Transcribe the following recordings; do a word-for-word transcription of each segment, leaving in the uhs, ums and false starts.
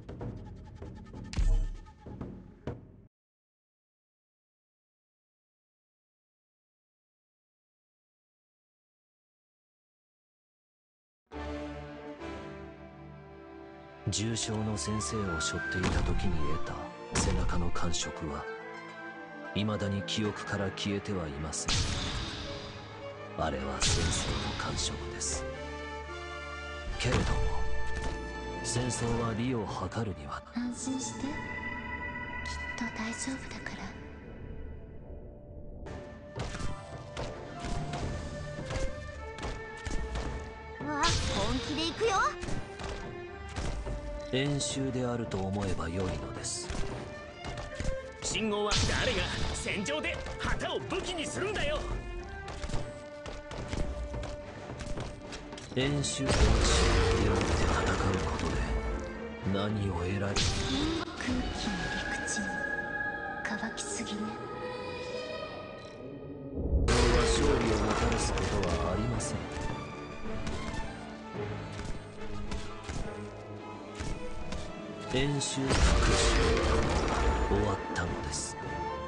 重傷の先生を背負っていた時に得た背中の感触は未だに記憶から消えてはいません。あれは戦争の感触です。けれども戦争は利を図るには。 安心して、きっと大丈夫だから。わあ、本気で行くよ。 演習であると思えばよいのです。 信号は誰が戦場で旗を武器にするんだよ。 演習とは信によって戦うことで何を得られる。 空気の陸地に乾きすぎね。 これは勝利をもたらすことはありません。演習復習は終わったのです。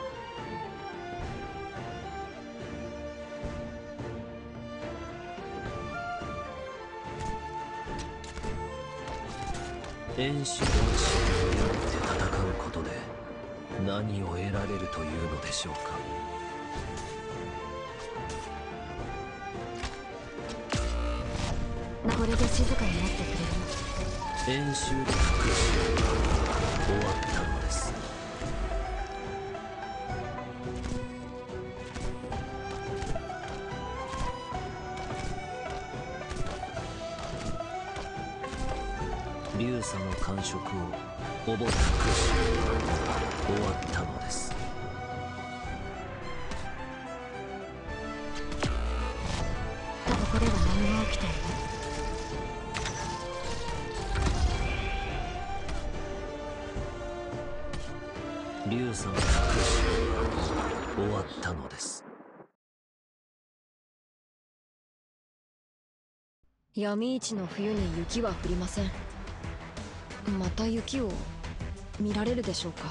演習と信によって戦うことで何を得られるというのでしょうか。 これで静かになってくれる。 演習と復習は終わったのです。流砂の感触を覚った復習は終わったのです。 ここでは何が起きている？ 流砂の復習は終わったのです。 闇市の冬に雪は降りません。また雪を見られるでしょうか。